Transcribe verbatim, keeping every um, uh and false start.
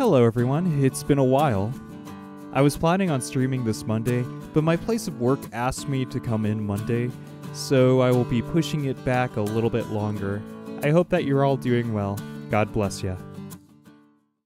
Hello everyone, it's been a while. I was planning on streaming this Monday, but my place of work asked me to come in Monday, so I will be pushing it back a little bit longer. I hope that you're all doing well. God bless ya.